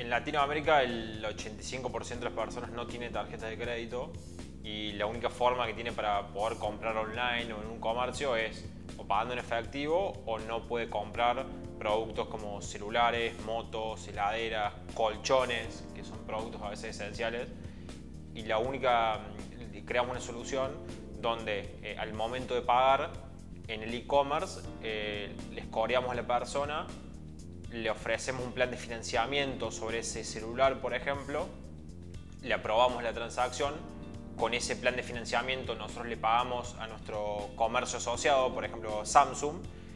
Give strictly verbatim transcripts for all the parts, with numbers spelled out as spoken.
en Latinoamérica el ochenta y cinco por ciento de las personas no tiene tarjetas de crédito y la única forma que tiene para poder comprar online o en un comercio es o pagando en efectivo o no puede comprar productos como celulares, motos, heladeras, colchones, que son productos a veces esenciales. Y la única, creamos una solución donde eh, al momento de pagar en el e-commerce eh, les cobramos a la persona, le ofrecemos un plan de financiamiento sobre ese celular, por ejemplo, le aprobamos la transacción, con ese plan de financiamiento nosotros le pagamos a nuestro comercio asociado, por ejemplo Samsung,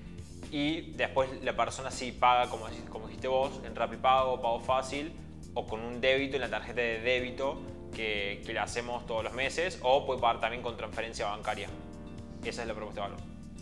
y después la persona sí paga, como, como dijiste vos, en RappiPago, Pago Fácil o con un débito en la tarjeta de débito que, que le hacemos todos los meses, o puede pagar también con transferencia bancaria. Esa es la propuesta de valor.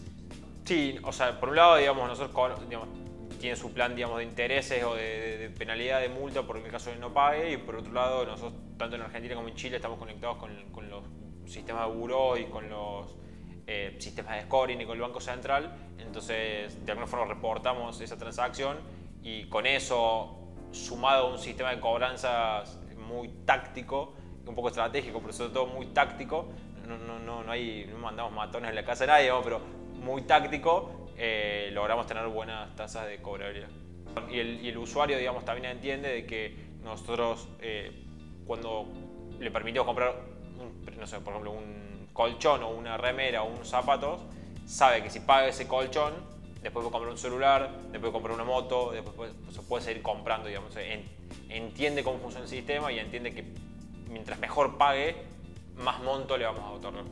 Sí, o sea, por un lado, digamos, nosotros, digamos, tiene su plan, digamos, de intereses o de, de, de penalidad de multa por el caso de no pague, y por otro lado, nosotros, tanto en Argentina como en Chile, estamos conectados con, con los sistemas de buró y con los eh, sistemas de scoring y con el Banco Central. Entonces, de alguna forma reportamos esa transacción y con eso, sumado a un sistema de cobranzas muy táctico, un poco estratégico, pero sobre todo muy táctico, no, no, no, no, hay, no mandamos matones en la casa de nadie, ¿no? Pero muy táctico, eh, logramos tener buenas tasas de cobrabilidad. Y el, y el usuario, digamos, también entiende de que nosotros, eh, cuando le permitimos comprar, un, no sé, por ejemplo, un colchón o una remera o unos zapatos, sabe que si paga ese colchón, después puede comprar un celular, después puede comprar una moto, después puede, pues, puede seguir comprando, digamos. En, entiende cómo funciona el sistema y entiende que mientras mejor pague, más monto le vamos a otorgar.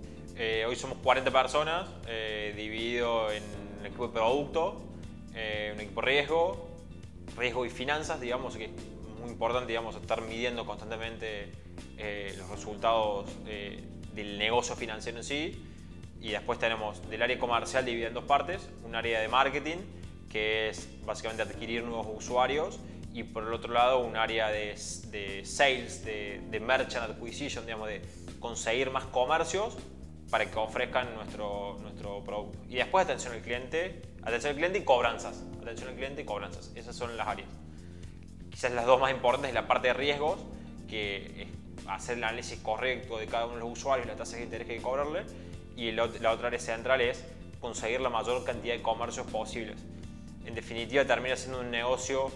Eh, hoy somos cuarenta personas, eh, dividido en un equipo de producto, eh, un equipo de riesgo, riesgo y finanzas, digamos, que es muy importante, digamos, estar midiendo constantemente eh, los resultados eh, del negocio financiero en sí. Y después tenemos del área comercial dividida en dos partes, un área de marketing, que es básicamente adquirir nuevos usuarios, y por el otro lado un área de, de sales, de, de merchant acquisition, digamos, de conseguir más comercios para que ofrezcan nuestro, nuestro producto. Y después atención al cliente, atención al cliente y cobranzas. Atención al cliente y cobranzas. Esas son las áreas. Quizás las dos más importantes es la parte de riesgos, que es hacer el análisis correcto de cada uno de los usuarios, las tasas de interés que hay que cobrarle. Y el, la otra área central es conseguir la mayor cantidad de comercios posibles. En definitiva, termina siendo un negocio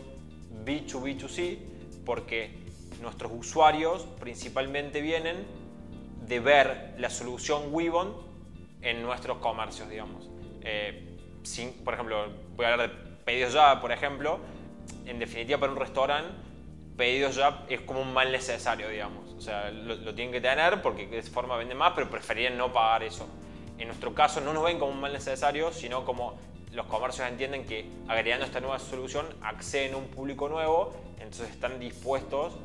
B dos B dos C, porque nuestros usuarios principalmente vienen de ver la solución Wibond en nuestros comercios, digamos. Eh, sin, por ejemplo, voy a hablar de pedidos ya, por ejemplo. En definitiva, para un restaurante, pedidos ya es como un mal necesario, digamos. O sea, lo, lo tienen que tener porque de esa forma venden más, pero preferían no pagar eso. En nuestro caso, no nos ven como un mal necesario, sino como los comercios entienden que agregando esta nueva solución acceden a un público nuevo, entonces están dispuestos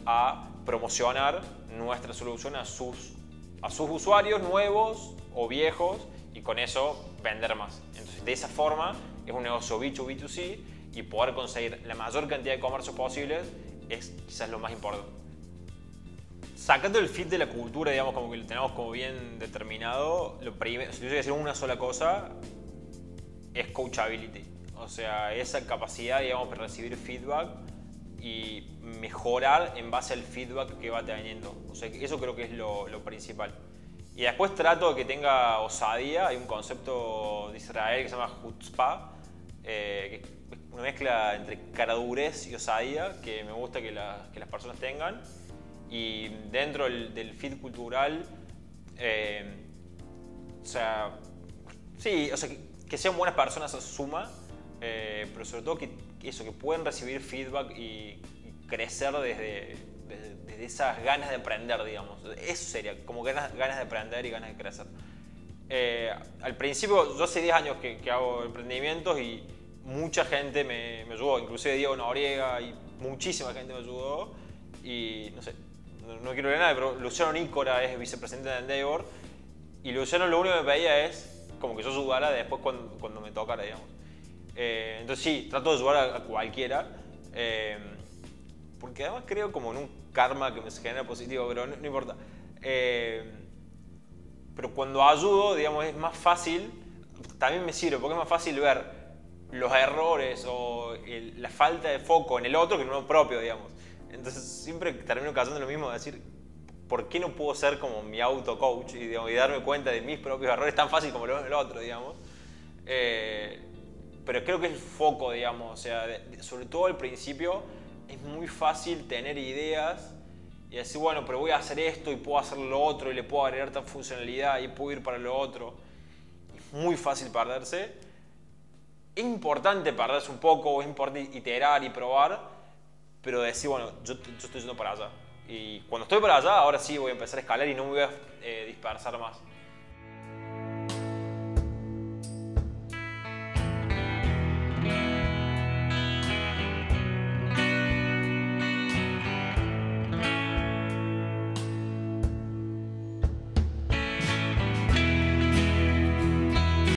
a promocionar nuestra solución a sus, a sus usuarios nuevos o viejos y con eso vender más. Entonces, de esa forma es un negocio B dos B dos C y poder conseguir la mayor cantidad de comercios posibles es quizás lo más importante. Sacando el fit de la cultura, digamos, como que lo tenemos como bien determinado, lo primero, si tuviese que decir una sola cosa, es coachability. O sea, esa capacidad, digamos, de recibir feedback y mejorar en base al feedback que va teniendo. O sea, eso creo que es lo, lo principal. Y después trato de que tenga osadía. Hay un concepto de Israel que se llama chutzpah, eh, que es una mezcla entre caradurez y osadía que me gusta que, la, que las personas tengan. Y dentro del, del fit cultural, eh, o sea, sí, o sea, que, que sean buenas personas suma, eh, pero sobre todo que, que eso, que pueden recibir feedback y, y crecer desde, desde, desde esas ganas de aprender, digamos. Eso sería, como ganas, ganas de aprender y ganas de crecer. Eh, al principio, yo hace diez años que, que hago emprendimientos y mucha gente me, me ayudó, inclusive Diego Noriega y muchísima gente me ayudó y no sé, no, no quiero ver nada, pero Luciano Nícora es vicepresidente de Endeavor y Luciano lo único que me pedía es como que yo ayudara después cuando, cuando me tocara, digamos. Eh, entonces sí, trato de ayudar a, a cualquiera, eh, porque además creo como en un karma que me genera positivo, pero no, no importa. Eh, pero cuando ayudo, digamos, es más fácil, también me sirve, porque es más fácil ver los errores o el, la falta de foco en el otro que en uno propio, digamos. Entonces siempre termino cayendo en lo mismo, de decir, ¿por qué no puedo ser como mi auto-coach y, digamos, y darme cuenta de mis propios errores tan fácil como lo es el otro, digamos? Eh, pero creo que es el foco, digamos, o sea, de, de, sobre todo al principio es muy fácil tener ideas y decir, bueno, pero voy a hacer esto y puedo hacer lo otro y le puedo agregar tal funcionalidad y puedo ir para lo otro. Es muy fácil perderse. Es importante perderse un poco, es importante iterar y probar, pero decir, bueno, yo, yo estoy yendo para allá. Y cuando estoy para allá, ahora sí voy a empezar a escalar y no me voy a eh, dispersar más.